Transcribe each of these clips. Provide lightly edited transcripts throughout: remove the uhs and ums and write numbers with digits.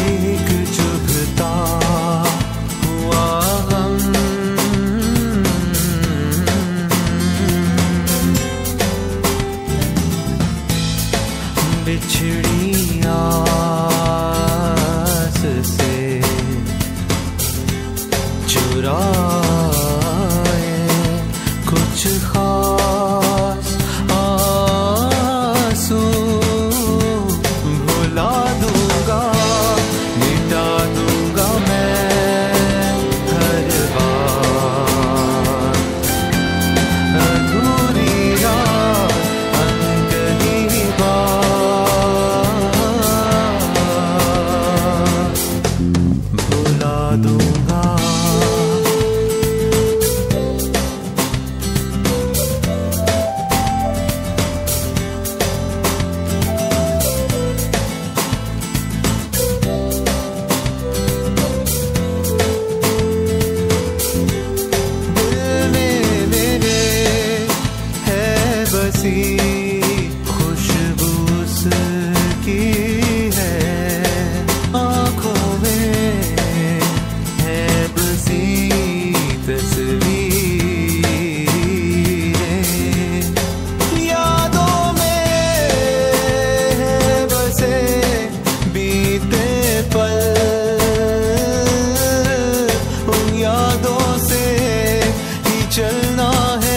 एक चुभता हुआ गम, बिछड़ी आस से चुराए कुछ खास आंसू, भुला दूंगा मिटा दूंगा मैं हर बार, अधूरी रात अनकही बात, भुला दूंगा। खुशबू उसकी है आँखों में, है बसी तस्वीरें, यादों में है बसे बीते पल, उन यादों से ही चलना है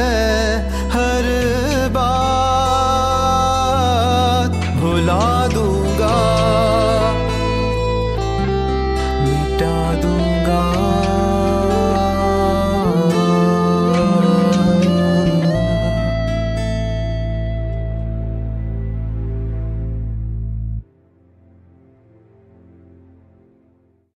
भुला दूंगा।